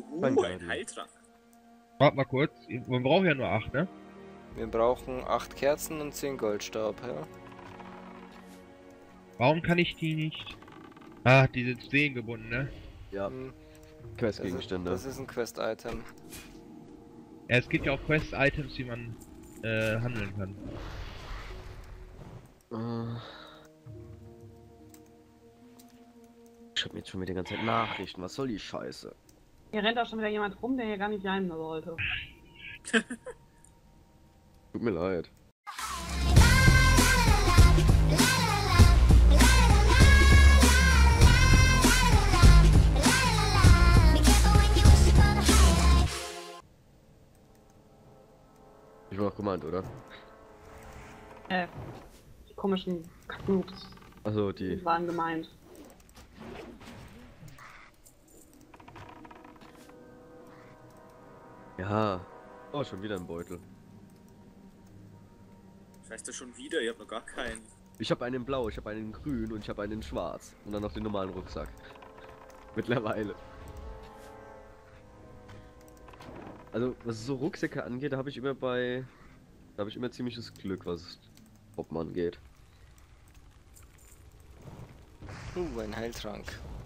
Ein Heiltrank. Warte mal kurz, man braucht ja nur 8, ne? Wir brauchen 8 Kerzen und 10 Goldstaub, ja? Warum kann ich die nicht... Ah, die sind seelengebunden, ne? Ja, Hm, Questgegenstände. das ist ein Quest-Item. Ja, es gibt ja auch Quest-Items, die man handeln kann. Ich hab jetzt schon wieder die ganze Zeit Nachrichten. Was soll die Scheiße? Hier rennt auch schon wieder jemand rum, der hier gar nicht sein sollte. Tut mir leid. Ich war noch gemeint, oder? Die komischen Kacknoobs Also die. waren gemeint. Ja. Oh, schon wieder ein Beutel. Das heißt ja schon wieder, ihr habt noch gar keinen. Ich habe einen in Blau, ich habe einen in Grün und ich habe einen in Schwarz. Und dann noch den normalen Rucksack. Mittlerweile. Also, was so Rucksäcke angeht, da habe ich immer ziemliches Glück, was Poppen angeht. Ein Heiltrank.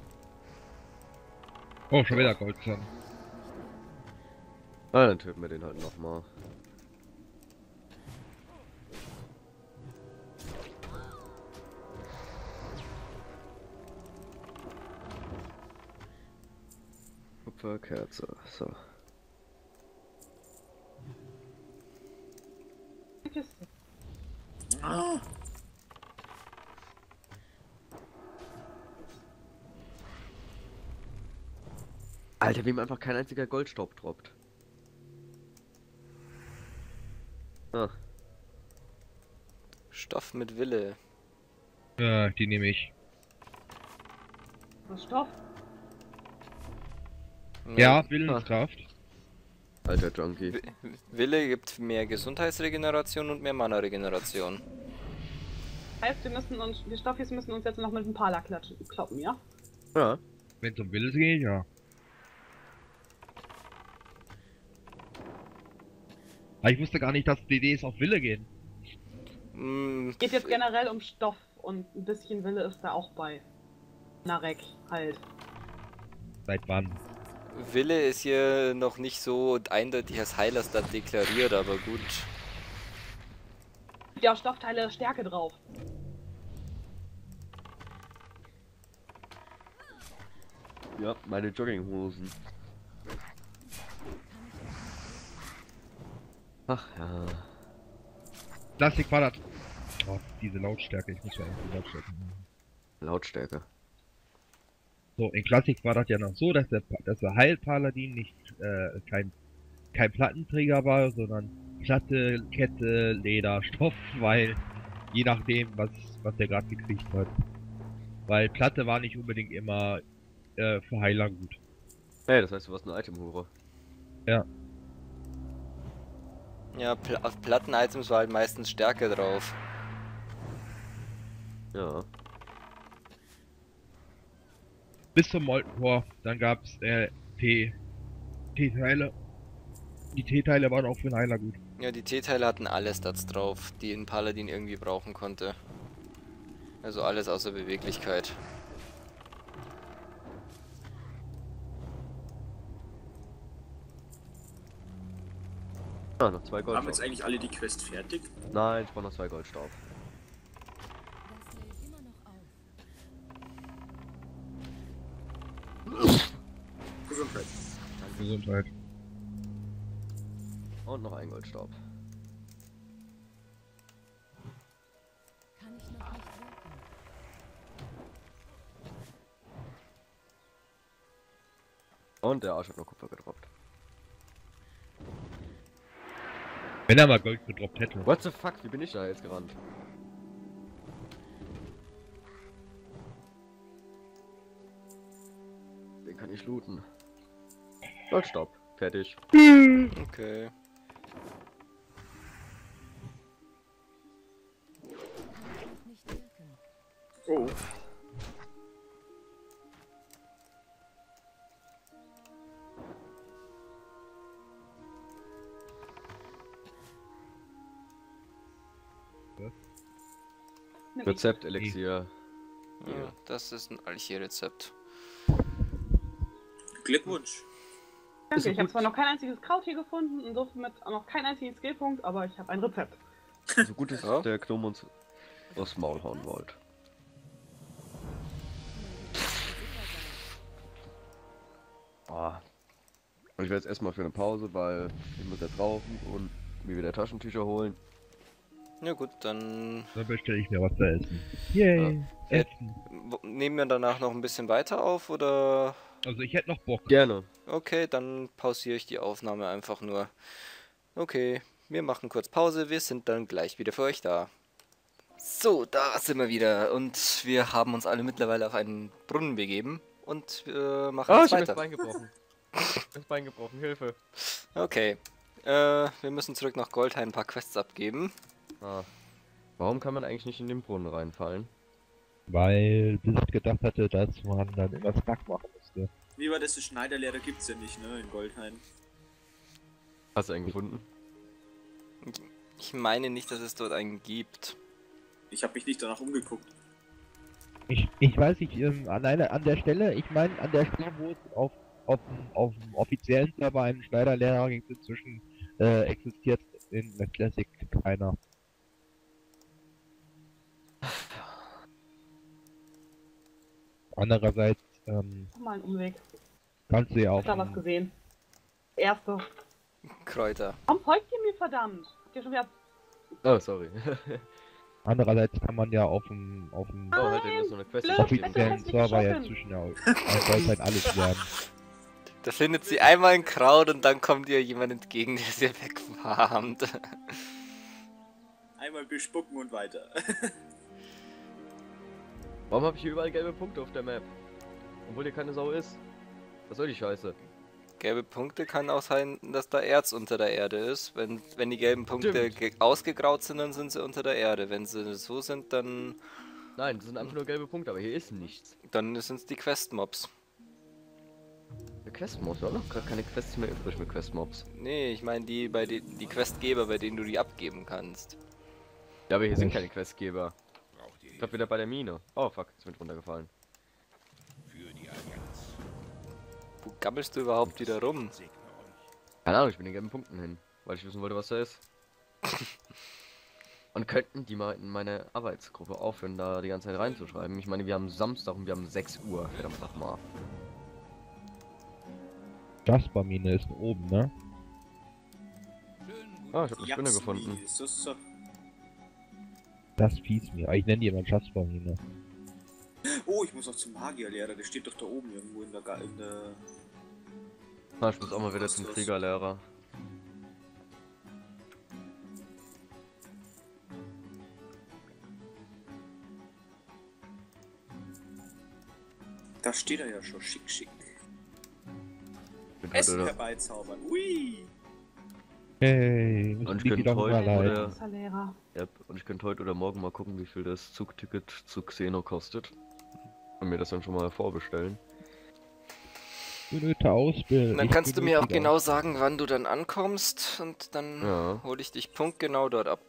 Oh, schon wieder Goldzahn. Ah, dann töten wir den halt nochmal. Kupferkerze, so. Kiste. Ah, Alter, wem einfach kein einziger Goldstaub droppt. Ah, Stoff mit Wille. Ja, die nehme ich. Was Stoff? Ja, Willenskraft. alter Junkie. Wille gibt mehr Gesundheitsregeneration und mehr Mana-Regeneration. Heißt, die Stoffis müssen uns jetzt noch mit dem Pala kloppen, ja? Ja. Wenn es um Wille geht, ja. Aber ich wusste gar nicht, dass DDs auf Wille gehen. Geht jetzt generell um Stoff und ein bisschen Wille ist da auch bei. Narek halt. Seit wann? Wille ist hier noch nicht so eindeutig als Heilerstat deklariert, aber gut. Ja, Stoffteile Stärke drauf. Ja, meine Jogginghosen. Ach ja. Plastik Quadrat. Oh, diese Lautstärke, ich muss ja irgendwie Lautstärke machen. Lautstärke. So, in Klassik war das ja noch so, dass der Heilpaladin nicht kein Plattenträger war, sondern Platte, Kette, Leder, Stoff, weil je nachdem, was der gerade gekriegt hat. Weil Platte war nicht unbedingt immer für Heiler gut. Hey, das heißt, du warst eine Itemhure. Ja. Ja, auf Platten-Items war halt meistens Stärke drauf. Ja. Bis zum Molten Core, dann gab's T-Teile. Die T-Teile waren auch für einen Heiler gut. Ja, die T-Teile hatten alle Stats drauf, die ein Paladin irgendwie brauchen konnte. Also alles außer Beweglichkeit. Ah, noch 2 haben Goldstaub. jetzt eigentlich alle die Quest fertig? Nein, ich brauche noch 2 Goldstaub. Gesundheit. Gesundheit. Und noch 1 Goldstaub. Kann ich noch nicht wirken. Und der Arsch hat noch Kupfer gedroppt. Wenn er mal Gold gedroppt hätte. What the fuck, wie bin ich da jetzt gerannt? Den kann ich looten. Goldstaub. Fertig. Okay. Nicht wirken. Oh. was? Nimm ich. Rezept, Elixier. Ja, das ist ein Alchie-Rezept. Glückwunsch. Ist Danke, ich habe gut. zwar noch kein einziges Kraut hier gefunden, insofern mit auch noch keinen einzigen Skillpunkt, aber ich habe ein Rezept. So gut ist Ja. der Gnome uns aufs Maul hauen wollt. Ah. Und ich werde jetzt erstmal für eine Pause, weil ich muss jetzt rauchen und mir wieder Taschentücher holen. Ja gut, dann Dann bestelle ich mir was zu essen. Yay! Ja. Essen! nehmen wir danach noch ein bisschen weiter auf, oder? Also ich hätte noch Bock. Gerne. Okay, dann pausiere ich die Aufnahme einfach nur. Okay, wir machen kurz Pause, wir sind dann gleich wieder für euch da. So, da sind wir wieder und wir haben uns alle mittlerweile auf einen Brunnen begeben und machen Ah, jetzt ich hab mir das weiter. Bein gebrochen. Das Bein gebrochen, Hilfe. Okay, wir müssen zurück nach Goldhain ein paar Quests abgeben. Ah. Warum kann man eigentlich nicht in den Brunnen reinfallen? Weil Blizzard gedacht hatte, dass man dann immer Snack machen müsste. Wie war das? Die Schneiderlehrer gibt's ja nicht, ne? In Goldhain. Hast du einen gefunden? Ich meine nicht, dass es dort einen gibt. Ich habe mich nicht danach umgeguckt. Ich weiß nicht, alleine an der Stelle, ich meine an der Stelle, wo es auf dem offiziellen Server einen Schneiderlehrer gibt, inzwischen existiert in der Classic keiner. Andererseits Mal einen Umweg. kannst du ja Hab da was gesehen. Erste. Kräuter. Warum folgt ihr mir, verdammt? Habt ihr schon wieder... Oh, sorry. andererseits kann man ja auf dem Oh, halt dir so eine Quest Blöd. abgeben. offiziellen hässlich Server ja geschossen. inzwischen ja Goldhain alles lernen. Da findet sie einmal ein Kraut und dann kommt ihr jemand entgegen, der sie wegfarmt. Einmal bespucken und weiter. Warum habe ich hier überall gelbe Punkte auf der Map? Obwohl hier keine Sau ist. Was soll die Scheiße? Gelbe Punkte kann auch sein, dass da Erz unter der Erde ist. Wenn die gelben Punkte Stimmt. ausgegraut sind, dann sind sie unter der Erde. Wenn sie so sind, dann Nein, das sind einfach nur gelbe Punkte, aber hier ist nichts. sind es die Quest-Mobs. Der Questmobs, war noch gerade keine Quests mehr übrig mit Questmobs. Nee, ich meine die die Questgeber, bei denen du die abgeben kannst. Ja, aber hier sind keine Questgeber. Ich glaube wieder bei der Mine. Oh fuck, ist mit runtergefallen. Wo gammelst du überhaupt wieder rum? Keine Ahnung, ich bin in gelben Punkten hin, weil ich wissen wollte, was da ist. Und könnten die mal in meine Arbeitsgruppe aufhören, da die ganze Zeit reinzuschreiben? Ich meine, wir haben Samstag und wir haben 6 Uhr. Verdammt nochmal. Jaspermine ist oben, ne? Ah, ich habe eine Spinne Japsi, gefunden. ist das so? Das fies mir. Ich nenne die immer Jaspermine. Oh, ich muss auch zum Magierlehrer. Der steht doch da oben irgendwo in der... Ah, ich muss auch mal wieder zum Kriegerlehrer. Da steht er ja schon. Schick, schick. Bin Essen heute, herbeizaubern. Ui! Hey, Und müssen ich die könnte wieder heute Hunger leiden. oder- Großer Lehrer. ja, und ich könnte heute oder morgen mal gucken, wie viel das Zugticket zu Xeno kostet. Und mir das dann schon mal vorbestellen. Benötigte Ausbildung. Dann Ich kannst du mir auch benötige genau sagen, wann du dann ankommst und dann Ja. hole ich dich punktgenau dort ab.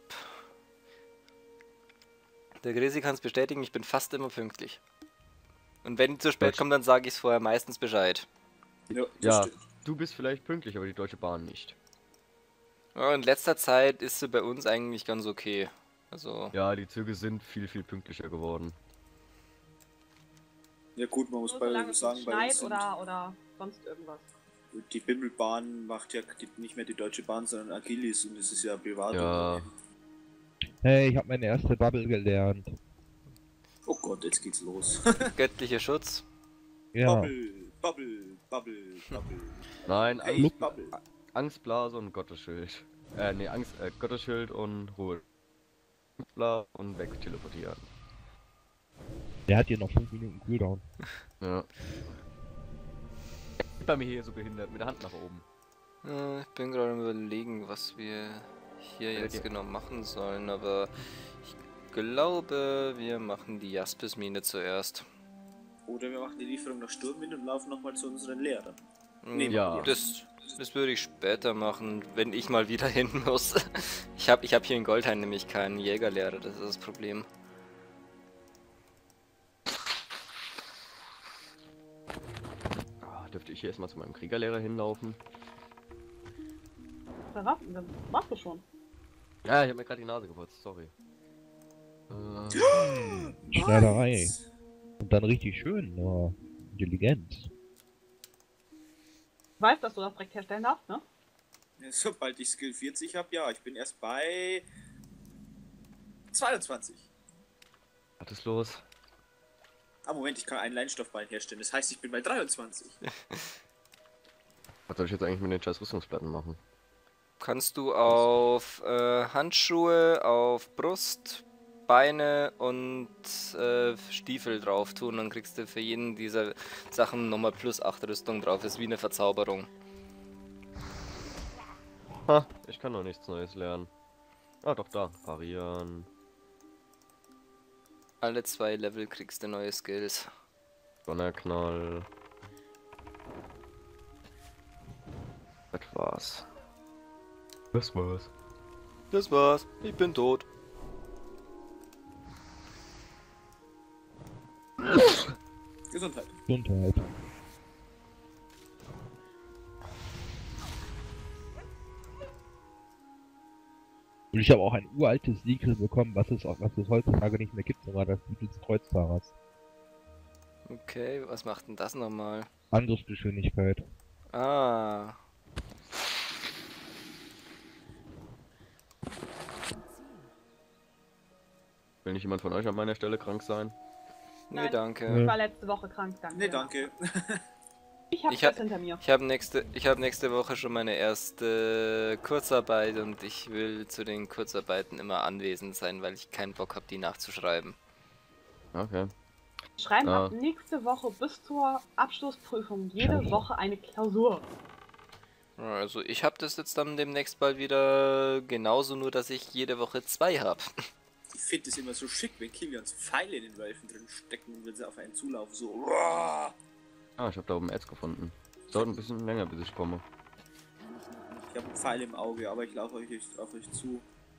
Der Grisi kann es bestätigen, ich bin fast immer pünktlich. Und wenn die zu spät Deutsch. kommen, dann sage ich es vorher meistens Bescheid. Ja, das Ja, stimmt. du bist vielleicht pünktlich, aber die Deutsche Bahn nicht. Ja, in letzter Zeit ist sie bei uns eigentlich ganz okay. Also, Ja, die Züge sind viel, viel pünktlicher geworden. Ja gut, man muss Nur bei solange uns es sagen, nicht bei uns schneit sind oder sonst irgendwas. die Bimmelbahn macht ja nicht mehr die Deutsche Bahn, sondern Agilis und das ist ja privat. Ja. Hey, ich habe meine erste Bubble gelernt. Oh Gott, jetzt geht's los. göttlicher Schutz. Ja. Bubble, Bubble, Bubble, Bubble. Nein, Hey, Bubble. Angstblase und Gottesschild. Nee, Gottesschild und Ruhe. Angstblase und wegteleportieren. Der hat hier noch 5 Minuten Cooldown. Ja. Bei mir hier so behindert, mit der Hand nach oben. Ich bin gerade am Überlegen, was wir hier jetzt Okay. genau machen sollen, aber ich glaube, wir machen die Jaspis-Mine zuerst. Oder wir machen die Lieferung nach Sturmwind und laufen nochmal zu unseren Lehrern. Nee, Ja. Das würde ich später machen, wenn ich mal wieder hin muss. Ich hab hier in Goldhain nämlich keinen Jägerlehrer, das ist das Problem. Dürfte ich hier erstmal zu meinem Kriegerlehrer hinlaufen? Da warst du schon. Ja, ich habe mir gerade die Nase geputzt, sorry. Schneiderei. Und dann richtig schön, intelligent. Ich weiß, dass du das direkt herstellen darfst, ne? Sobald ich Skill 40 habe, ja. Ich bin erst bei 22. Was ist los? Ah, Moment, ich kann einen Leinstoffballen herstellen. Das heißt, ich bin bei 23. Was soll ich jetzt eigentlich mit den scheiß Rüstungsplatten machen? Kannst du auf Handschuhe, auf Brust, Beine und Stiefel drauf tun, dann kriegst du für jeden dieser Sachen nochmal plus 8 Rüstung drauf. Ist wie eine Verzauberung. Ha, ich kann noch nichts Neues lernen. Ah, doch da. Parieren. Alle 2 Level kriegst du neue Skills. Donnerknall. Das war's. Das war's. Das war's. Ich bin tot. Gesundheit. Gesundheit. Und ich habe auch ein uraltes Siegel bekommen, was es heutzutage nicht mehr gibt, sogar das Siegel des Kreuzfahrers. Okay, was macht denn das nochmal? Angriffsgeschwindigkeit. Ah. Will nicht jemand von euch an meiner Stelle krank sein? Nee, Nein. danke. Ich war letzte Woche krank, danke. Nee, danke. Ich hab Ich hab- das hinter mir. Ich habe nächste Woche schon meine erste Kurzarbeit und ich will zu den Kurzarbeiten immer anwesend sein, weil ich keinen Bock habe, die nachzuschreiben. Okay. Schreiben Ah. ab nächste Woche bis zur Abschlussprüfung jede Scheiße. Woche eine Klausur. Ja, also ich habe das jetzt dann demnächst bald wieder genauso, nur dass ich jede Woche 2 habe. Ich finde es immer so schick, wenn Kilians Pfeile in den Wölfen drin stecken und wenn sie auf einen zulaufen, so. Uah! Ah, ich habe da oben Erz gefunden. Dauert ein bisschen länger, bis ich komme. Ich habe einen Pfeil im Auge, aber ich laufe auf euch zu.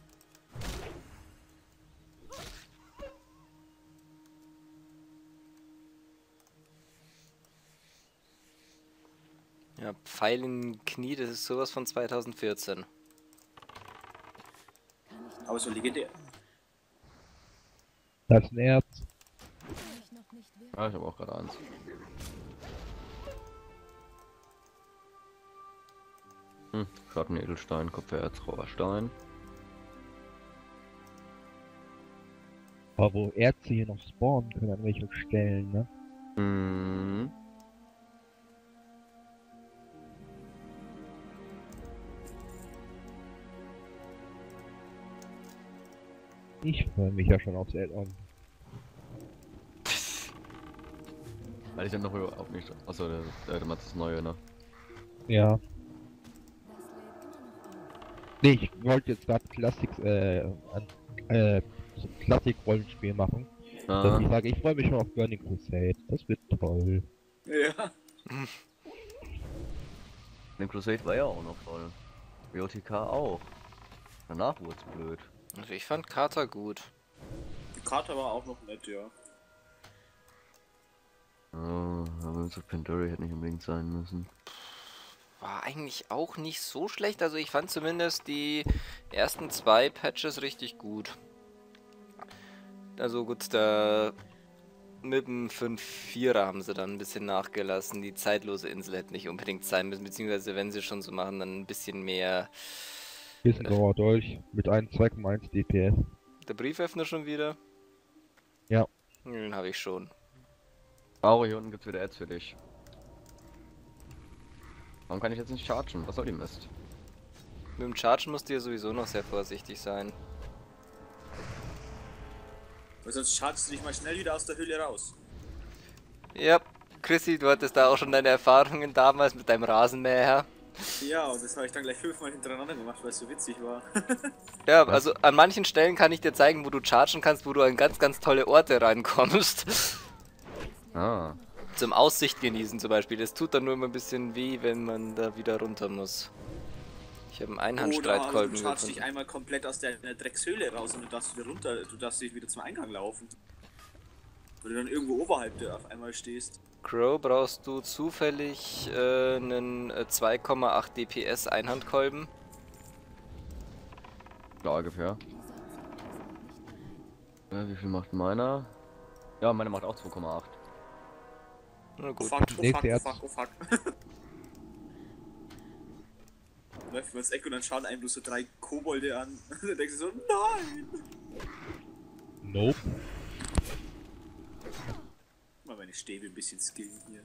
Ja, Pfeil in Knie, das ist sowas von 2014. Aber so legendär. Das ist ein Erz. Kann ich noch nicht wirken. Ah, ich habe auch gerade eins. Schattenedelstein, Kupfererz, rauer Stein. Aber wo Erze hier noch spawnen können, an welchen Stellen, ne? Mhm. Ich freue mich ja schon aufs Add-on. Weil ich dann noch überhaupt nicht. Achso, der macht das Neue, ne? Ja. Das lädt immer noch auf. Nee, ich wollte jetzt gerade so ein Klassik-Rollenspiel machen. Dass Ah, ich sage, ich freue mich schon auf Burning Crusade. Das wird toll. Ja. den Crusade war ja auch noch voll. BOTK auch. Danach wurde es blöd. Also ich fand Carter gut. Die Karte war auch noch nett, ja. Oh, aber so Pandora hätte nicht unbedingt sein müssen. War eigentlich auch nicht so schlecht, also ich fand zumindest die ersten 2 Patches richtig gut. Also gut, da mit dem 5-4er haben sie dann ein bisschen nachgelassen. Die zeitlose Insel hätte nicht unbedingt sein müssen, beziehungsweise wenn sie schon so machen, dann ein bisschen mehr. Bisschen grauer Dolch mit einem 2,1 DPS. Der Brieföffner schon wieder? Ja. Den habe ich schon. Auro, hier unten gibt's wieder Erz für dich. Warum kann ich jetzt nicht chargen? Was soll die Mist? Mit dem Chargen musst du ja sowieso noch sehr vorsichtig sein. Weil sonst schaltest du dich mal schnell wieder aus der Höhle raus. Ja, Chrissy, du hattest da auch schon deine Erfahrungen damals mit deinem Rasenmäher. Ja, und das habe ich dann gleich 5-mal hintereinander gemacht, weil es so witzig war. Ja, also an manchen Stellen kann ich dir zeigen, wo du chargen kannst, wo du an ganz, ganz tolle Orte reinkommst. Ah. Zum Aussicht genießen zum Beispiel. Das tut dann nur immer ein bisschen weh, wenn man da wieder runter muss. Ich habe einen Einhandstreitkolben Du chargst dich gefunden. einmal komplett aus deiner Dreckshöhle raus und du darfst wieder runter, du darfst dich wieder zum Eingang laufen. Weil du dann irgendwo oberhalb der auf einmal stehst. Crow, brauchst du zufällig einen 2,8 DPS Einhandkolben? Ja, ungefähr. Ja, wie viel macht meiner? Ja, meine macht auch 2,8. Na Oh gut. fuck, oh Nächste fuck, oh Herz. fuck, oh fuck. Läuft man ins Eck und dann schauen einem bloß so 3 Kobolde an. Und dann denkst du so, nein! Nope. Mal meine Stäbe ein bisschen skillen hier.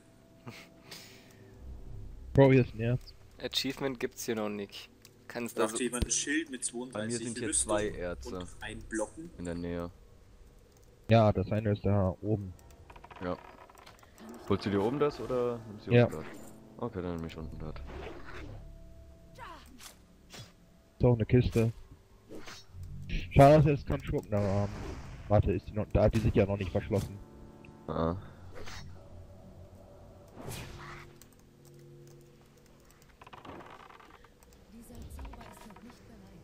Bro, hier ist ein Erz. Achievement gibt's hier noch nicht. Kannst also Braucht jemand ein Schild mit 32 Bei mir sind hier Rüstung 2 Erze und ein Blocken? in der Nähe. Ja, das eine ist da oben. Ja. Holst du dir oben das oder nimmst du Ja. unten das? Okay, dann nehme ich unten das. Ist auch eine Kiste. Schade, dass wir jetzt keinen Schurken da haben. Warte, ist die noch da? Die sind ja noch nicht verschlossen. Ah. Dieser Zauber ist noch nicht bereit.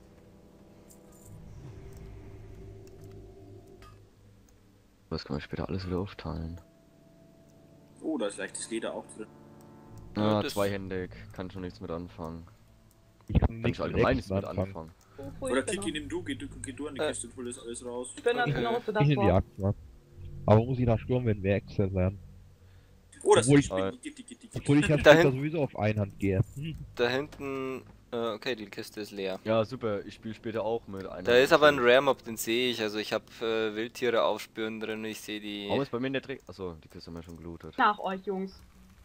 Das kann man später alles wieder aufteilen. Oh, da ist leichtes Leder auch drin. Ah, das- zweihändig. Kann schon nichts mit anfangen. Ich kann Kann nichts ich allgemein nichts nichts mit anfangen. Oder Kiki, nimm du, geh du an die Kiste und hol das alles raus. Ich bin dann Okay. genau für das Ich in die Wort. Axt, ne? Aber muss ich nach Sturm, wenn wir Excel werden? Oh, das Obwohl ist ich- Gitti. Obwohl ich ja Dahin- später sowieso auf Einhand gehe. da hinten. Okay, die Kiste ist leer. Ja, super. Ich spiele später auch mit einer. Da ist aber ein Rare Mob, den sehe ich. Also ich habe Wildtiere aufspüren drin. Ich sehe die. Warum ist bei mir in der Dreck? Achso, die Kiste haben wir schon gelootet. Nach euch, Jungs.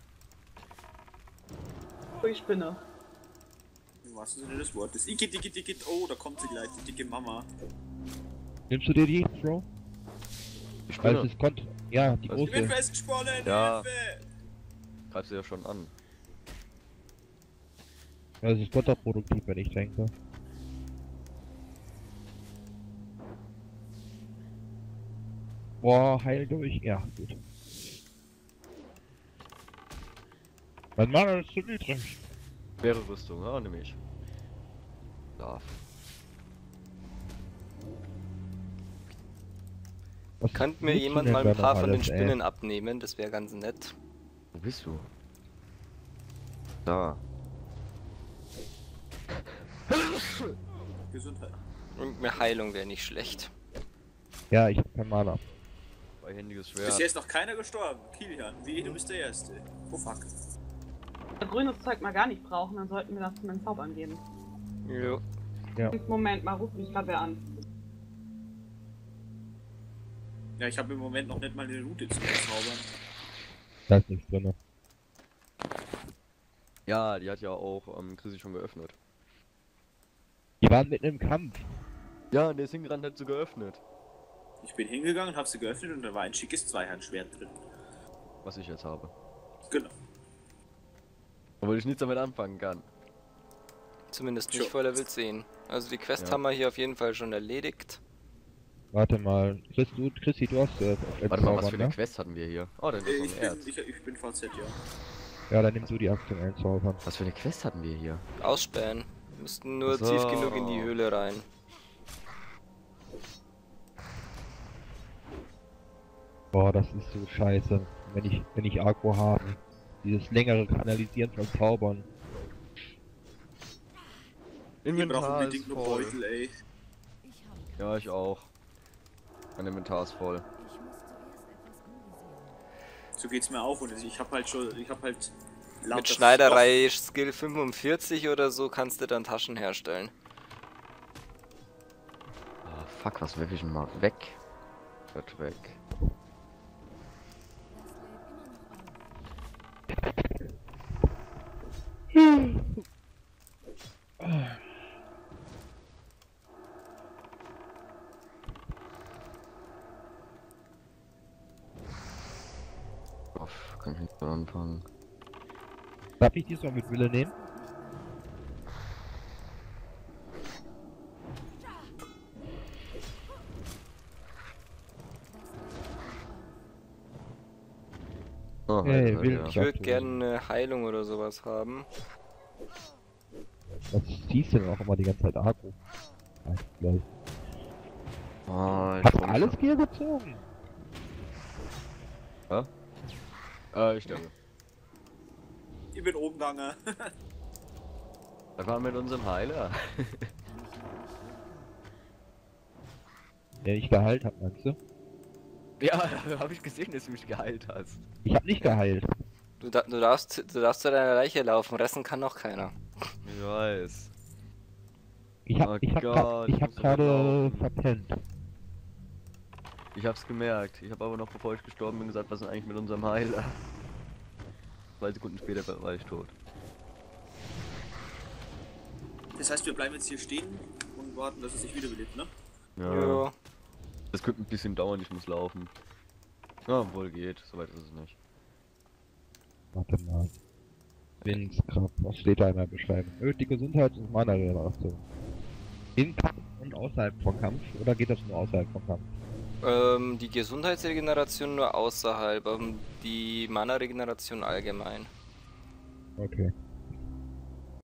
Oh, ich spinne. Was ist denn das Wort? Das Igitt. Oh, da kommt sie gleich, die dicke Mama. Nimmst du dir die, Bro? Ich Weil spinne. es ist ja, die Was? Ich bin große. festgesponnen, Ja. Hilfe! Greif sie ja schon an. Ja, es ist kontraproduktiv, wenn ich denke. Boah, heil durch. Ja, gut. Mein Mann ist zu niedrig. Schwere Rüstung, ja, nehme ich. Darf. Was Könnte mir nutzt du jemand denn mal da ein paar noch von den alles, ey? Spinnen abnehmen? Das wäre ganz nett. Wo bist du? Da. Gesundheit. Und eine Heilung wäre nicht schlecht. Ja, ich hab kein Mana. Zweihändiges Bisher Schwert. ist noch keiner gestorben. Kilian, wie du bist der Erste. Oh fuck. Wenn wir grünes Zeug mal gar nicht brauchen, dann sollten wir das zu den Zaubern geben. Jo. Ja. Moment, mal ruft mich gerade wer an. Ja, ich habe im Moment noch nicht mal eine Route zu zaubern. Da ist nichts drin. Ja, die hat ja auch Chrissy schon geöffnet. Die waren mitten im Kampf. Ja, der ist hingerannt, hat sie geöffnet. Ich bin hingegangen, habe sie geöffnet und da war ein schickes Zweihandschwert drin. Was ich jetzt habe. Genau. Obwohl ich nichts damit anfangen kann. Zumindest nicht Sure. voller Wild sehen. Also die Quest Ja. haben wir hier auf jeden Fall schon erledigt. Warte mal. Chrissy, du hast Warte mal, was für Zaubern, eine ne? Quest hatten wir hier? Oh, dann ist noch ein Erz. Ich bin VZ, ja. Ja, dann nimmst du die Axt und einzaubern. Was für eine Quest hatten wir hier? Ausspähen. Wir müssten nur So. tief genug in die Höhle rein. Boah, das ist so scheiße. Wenn ich Agro habe. Dieses längere Kanalisieren von Zaubern. Wir brauchen Inventar ist unbedingt nur voll. Beutel, ey. Ich habe. Ja, ich auch. Mein Inventar ist voll. Ich muss zuerst etwas anvisieren. So geht's mir auch und ich hab halt Mit lauter Schneiderei Skill 45 oder so kannst du dann Taschen herstellen. Ah, fuck, was werfe ich denn mal weg? Wird weg. Das lädt immer noch auf. Uff, kann ich nicht mehr anfangen. Darf ich diesmal mit Wille nehmen? Oh, Okay, halt, will ja. Ich würde gerne eine Heilung oder sowas haben. Was ziehst du denn auch immer die ganze Zeit Agro? Gleich. Ah, ich Hast freu mich alles schon. Gear gezogen? Ja? Ich denke. Ich bin oben gegangen. Da waren wir mit unserem Heiler. Der ich geheilt hab, meinst du? Ja, habe ich gesehen, dass du mich geheilt hast. Ich hab nicht geheilt. Du darfst zu deiner Leiche laufen, resten kann noch keiner. Ich weiß. Ich Oh hab Gott, ich muss gerade laufen. verpennt. Ich hab's gemerkt. Ich habe aber noch, bevor ich gestorben bin, gesagt, was ist eigentlich mit unserem Heiler? 2 Sekunden später war ich tot. Das heißt, wir bleiben jetzt hier stehen und warten, dass es sich wiederbelebt, ne? Ja. Das könnte ein bisschen dauern, ich muss laufen. Ja, wohl geht, soweit ist es nicht. Warte mal. Willenskraft, was steht da in der Beschreibung? Erhöht die Gesundheit und Mana-Regeneration. In Kampf und außerhalb von Kampf? Oder geht das nur außerhalb von Kampf? Die Gesundheitsregeneration nur außerhalb, die Mana-Regeneration allgemein. Okay.